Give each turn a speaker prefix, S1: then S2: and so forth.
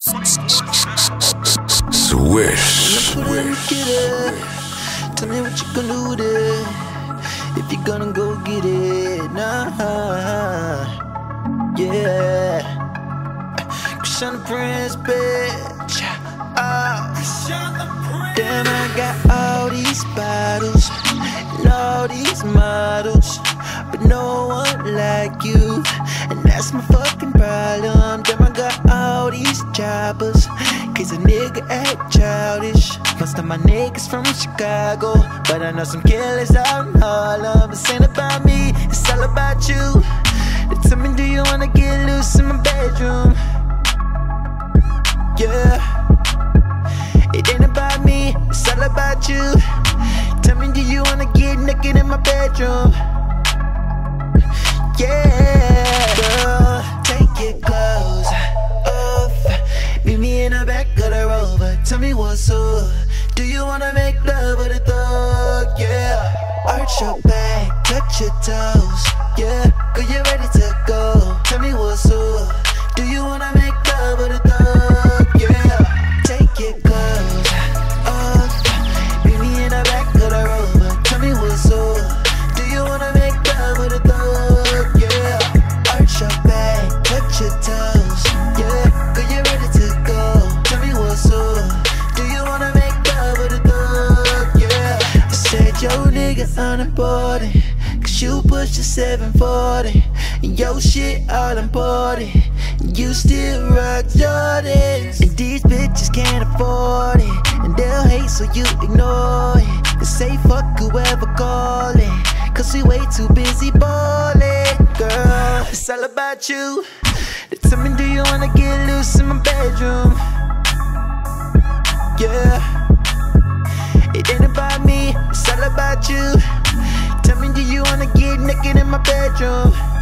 S1: Swish.
S2: Tell me what you gonna do there. If you gonna go get it, nah. Yeah. Christian Prince, bitch. Damn, I got all these bottles and all these models, but no one like you, and that's my fucking problem. Damn, I got all these choppers, cause a nigga act childish. Most of my niggas from Chicago, but I know some killers out in Harlem. This ain't about me, it's all about you. They tell me, do you wanna get loose in my bedroom? Yeah. It ain't about me, it's all about you. Tell me, do you wanna get naked in my bedroom? Yeah, girl, take your clothes off. Meet me in the back of the Rover. Tell me what's up. Do you wanna make love with a thug? Yeah. Arch your back, touch your toes. Yeah, girl, you ready to go. Tell me what's up. Do you wanna make love with a thug? Yeah. Take your clothes off. Meet me in the back of the Rover. Tell me what's up. Do you wanna make love with a thug? Yeah. Arch your back, touch your toes. Yeah, girl, you ready to go. Tell me what's up. Do you wanna make love with a thug? Yeah. I said, yo, nigga, unimportant, cause you push the 740, and your shit all important. You still rock Jordans, and these bitches can't afford it, and they'll hate so you ignore it. They say fuck whoever call it, cause we way too busy ballin'. Girl, it's all about you. They tell me, do you wanna get loose in my bedroom? Yeah. It ain't about me, it's all about you. Tell me, do you wanna get naked in my bedroom?